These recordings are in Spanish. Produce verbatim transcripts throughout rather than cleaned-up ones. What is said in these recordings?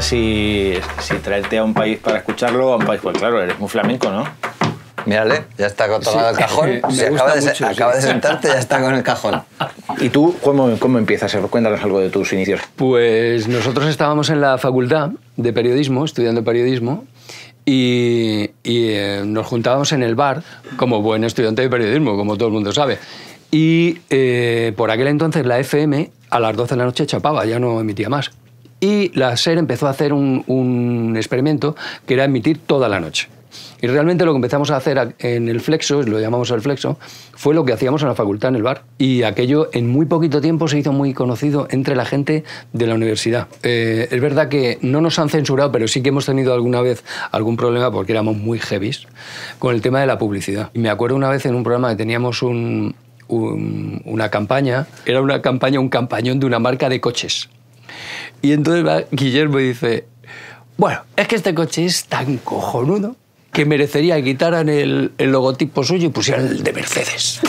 duda si, si traerte a un país para escucharlo o a un país, pues claro, eres muy flamenco, ¿no? Mírale, ya está tocado el cajón. Si acaba, de, mucho, acaba sí. de sentarte, ya está con el cajón. ¿Y tú cómo, cómo empiezas? Cuéntanos algo de tus inicios. Pues nosotros estábamos en la facultad de periodismo, estudiando periodismo, y, y eh, nos juntábamos en el bar, como buen estudiante de periodismo, como todo el mundo sabe. Y eh, por aquel entonces la F M a las doce de la noche chapaba, ya no emitía más. Y la SER empezó a hacer un, un experimento que era emitir toda la noche. Y realmente lo que empezamos a hacer en el Flexo, lo llamamos el Flexo, fue lo que hacíamos en la facultad, en el bar. Y aquello en muy poquito tiempo se hizo muy conocido entre la gente de la universidad. Eh, es verdad que no nos han censurado, pero sí que hemos tenido alguna vez algún problema porque éramos muy heavies con el tema de la publicidad. Y me acuerdo una vez en un programa que teníamos un, un, una campaña, era una campaña, un campañón de una marca de coches. Y entonces va Guillermo y dice, bueno, es que este coche es tan cojonudo que merecería que quitaran el, el logotipo suyo y pusieran el de Mercedes.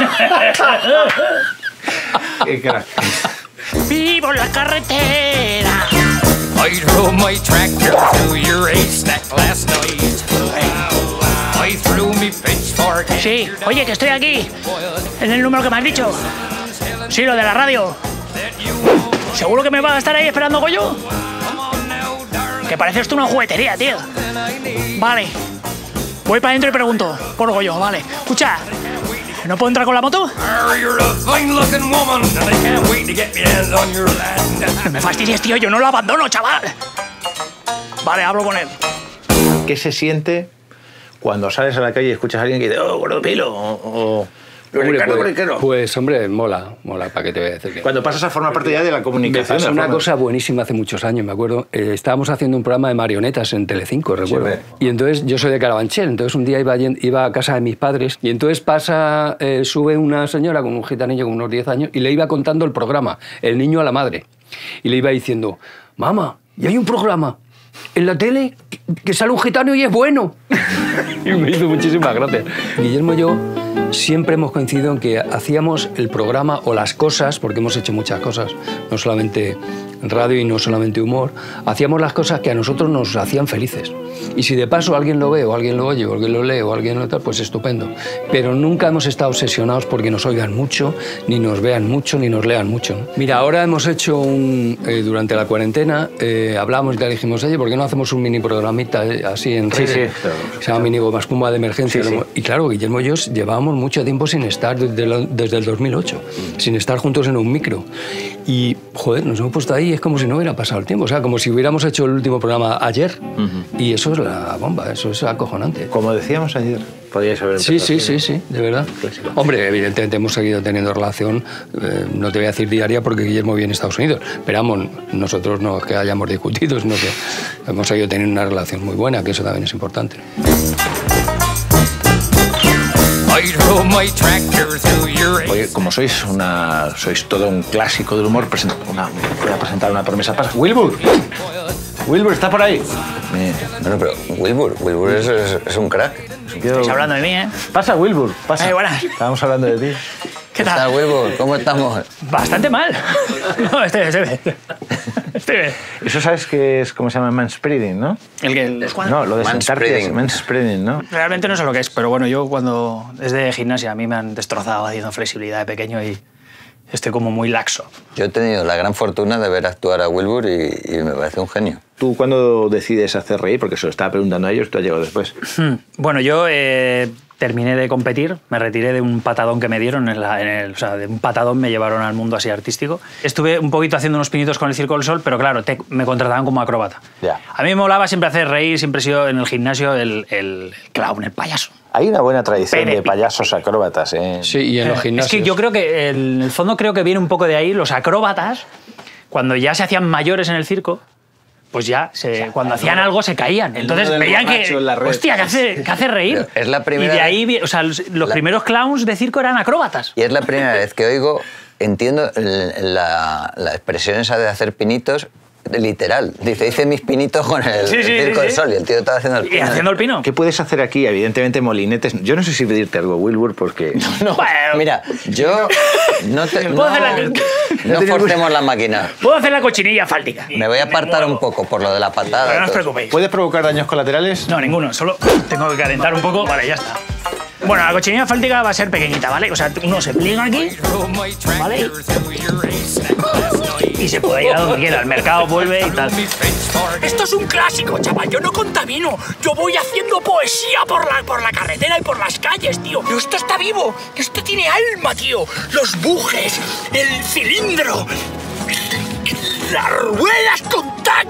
Qué crack. ¡Vivo la carretera! I drove my tractor through your haystack last night. I threw me pitchfork. Sí, oye, que estoy aquí, en el número que me has dicho. Sí, lo de la radio. ¿Seguro que me va a estar ahí esperando Goyo? Que parece esto una juguetería, tío. Vale. Voy para adentro y pregunto por Goyo, vale. Escucha, ¿no puedo entrar con la moto? No me fastidies, tío, yo no lo abandono, chaval. Vale, hablo con él. ¿Qué se siente cuando sales a la calle y escuchas a alguien que dice, oh, gordo pilo, o... Hombre, pues, pues, hombre, mola, mola, ¿para qué te voy a decir? Que... Cuando pasas a formar parte ya de la comunicación. Me pasó una cosa buenísima hace muchos años, me acuerdo. Eh, estábamos haciendo un programa de marionetas en Telecinco, recuerdo. Sí, y entonces, yo soy de Carabanchel, entonces un día iba, iba a casa de mis padres y entonces pasa, eh, sube una señora con un gitanillo con unos diez años y le iba contando el programa, el niño a la madre. Y le iba diciendo, mamá, y hay un programa en la tele que, que sale un gitano y es bueno. Y me hizo muchísimas gracias. Guillermo y yo siempre hemos coincidido en que hacíamos el programa o las cosas, porque hemos hecho muchas cosas, no solamente radio y no solamente humor, hacíamos las cosas que a nosotros nos hacían felices. Y si de paso alguien lo ve, o alguien lo oye, o alguien lo lee, o alguien lo tal, pues estupendo. Pero nunca hemos estado obsesionados porque nos oigan mucho, ni nos vean mucho, ni nos lean mucho, ¿no? Mira, ahora hemos hecho un... Eh, durante la cuarentena, eh, hablamos y le dijimos, oye, ¿por qué no hacemos un mini programita eh, así en redes? Sí, sí, claro. Se llama Mini Goma Espuma de Emergencia. Sí, sí. Y claro, Guillermo y yo llevábamos mucho tiempo sin estar, desde, la, desde el dos mil ocho, mm. sin estar juntos en un micro. Y, joder, nos hemos puesto ahí, es como si no hubiera pasado el tiempo, o sea, como si hubiéramos hecho el último programa ayer. Uh-huh. Y eso es la bomba, eso es acojonante. Como decíamos ayer, podríais haber empezado. Sí, sí, sí, sí, de verdad. Clásico. Hombre, evidentemente hemos seguido teniendo relación, eh, no te voy a decir diaria porque Guillermo vive en Estados Unidos, pero vamos, nosotros no es que hayamos discutido, sino que hemos seguido teniendo una relación muy buena, que eso también es importante. Oye, como sois una, sois todo un clásico del humor, una, voy a presentar una promesa. Pasa, Wilbur. Wilbur, ¿está por ahí? Eh, bueno, pero Wilbur, Wilbur es, es, es un crack. Estáis hablando de mí, ¿eh? Pasa, Wilbur, pasa. Ay, buenas. Estábamos hablando de ti. ¿Qué tal? ¿Qué tal, Wilbur? ¿Cómo estamos? Bastante mal. No, estoy bien, estoy bien. Estoy bien. Eso sabes que es, ¿cómo se llama? Manspreading, ¿no? ¿El que el No, lo de sentarte es manspreading, ¿no? Realmente no sé lo que es, pero bueno, yo cuando desde gimnasia a mí me han destrozado haciendo flexibilidad de pequeño y estoy como muy laxo. Yo he tenido la gran fortuna de ver actuar a Wilbur y, y me parece un genio. ¿Tú cuándo decides hacer reír? Porque se lo estaba preguntando a ellos, tú has llegado después. Bueno, yo eh, terminé de competir, me retiré de un patadón que me dieron, en la, en el, o sea, de un patadón me llevaron al mundo así artístico. Estuve un poquito haciendo unos pinitos con el Circo del Sol, pero claro, te, me contrataban como acróbata. Ya. A mí me molaba siempre hacer reír, siempre he sido en el gimnasio el, el clown, el payaso. Hay una buena tradición Pere. de payasos acróbatas, ¿eh? Sí, y en los gimnasios. Es que yo creo que, en el fondo, creo que viene un poco de ahí. Los acróbatas, cuando ya se hacían mayores en el circo, pues ya, se, o sea, cuando hacían no, algo se caían. Entonces veían que, hostia, que hace, que hace reír. Es la primera y de ahí, o sea, los, los la... primeros clowns de circo eran acróbatas. Y es la primera vez que oigo, entiendo la, la expresión esa de hacer pinitos, literal. Dice, hice mis pinitos con el, Sí, sí, el Circo sí, del sí. Sol y el tío estaba haciendo el ¿Y pino. haciendo el pino? ¿Qué puedes hacer aquí? Evidentemente, molinetes. Yo no sé si pedirte algo, Wilbur, porque. No, Bueno. mira, yo no te... ¿Puedo No, hacer la- no forcemos la máquina. Puedo hacer la cochinilla fáltica. Me voy a apartar un poco por lo de la patada. Pero no os todo. preocupéis. ¿Puedes provocar daños colaterales? No, ninguno. Solo tengo que calentar un poco. Vale, ya está. Bueno, la cochinilla fáltica va a ser pequeñita, ¿vale? O sea, uno se pliega aquí ¿vale? y se puede ir a donde quiera. Al mercado vuelve y tal. Esto es un clásico, chaval. Yo no contamino. Yo voy haciendo poesía por la, por la carretera y por las calles, tío. Pero esto está vivo. Esto tiene alma, tío. Los bujes, el cilindro, las ruedas con tac.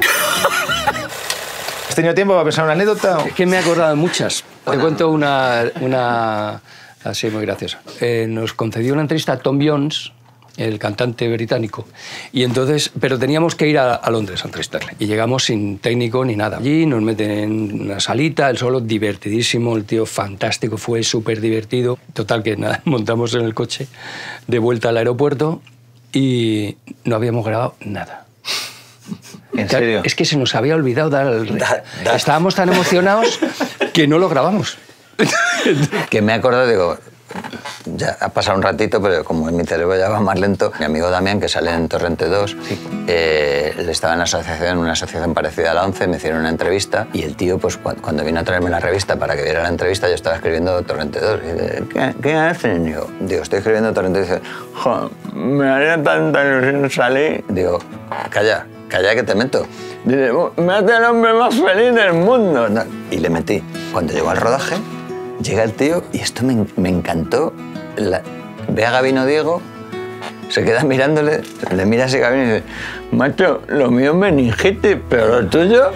¿Has tenido tiempo para pensar una anécdota? Es que me he acordado de muchas. Te cuento una, una así muy graciosa. Eh, nos concedió una entrevista a Tom Jones, el cantante británico, y entonces, pero teníamos que ir a, a Londres a entrevistarle. Y llegamos sin técnico ni nada. Allí nos meten en una salita, el solo divertidísimo, el tío fantástico, fue súper divertido. Total que nada, montamos en el coche de vuelta al aeropuerto y no habíamos grabado nada. ¿En serio? Es que se nos había olvidado dar el... Da- da- Estábamos tan emocionados que no lo grabamos. Que me he acordado, digo, ya ha pasado un ratito, pero como en mi cerebro ya va más lento, mi amigo Damián, que sale en Torrente dos, eh, él estaba en una asociación, en una asociación parecida a la ONCE, me hicieron una entrevista y el tío, pues cu- cuando vino a traerme la revista para que viera la entrevista, yo estaba escribiendo Torrente dos. Y dice, ¿qué, ¿qué hacen? Y yo, digo, estoy escribiendo Torrente dos. Y dice, jo, me haría tanta ilusión salir. Digo, calla, calla que te meto. Dice, me hace el hombre más feliz del mundo. No, y le metí. Cuando llegó al rodaje, llega el tío y esto me, me encantó. La- ve a Gabino Diego, se queda mirándole, le mira a ese Gabino y dice, macho, lo mío es meningitis, pero lo tuyo...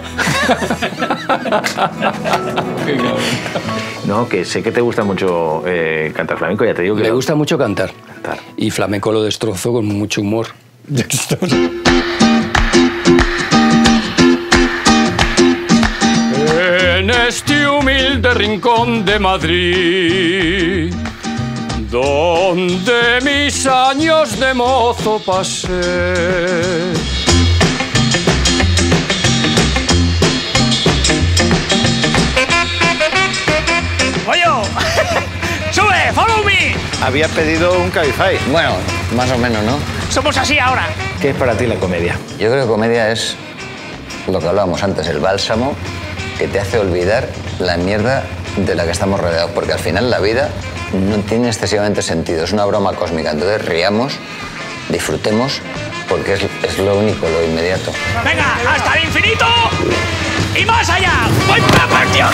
No, que sé que te gusta mucho eh, cantar flamenco, ya te digo que. Le lo- gusta mucho cantar. Cantar. Y flamenco lo destrozó con mucho humor. Ya que estamos- En este humilde rincón de Madrid, donde mis años de mozo pasé. ¡Oye! ¡Sube! ¡Follow me! Habías pedido un Cabify. Bueno, más o menos, ¿no? Somos así ahora. ¿Qué es para ti la comedia? Yo creo que comedia es lo que hablábamos antes, el bálsamo que te hace olvidar la mierda de la que estamos rodeados, porque al final la vida no tiene excesivamente sentido, es una broma cósmica, entonces riamos, disfrutemos, porque es, es lo único, lo inmediato. Venga, hasta el infinito y más allá. ¡Voy para partidos!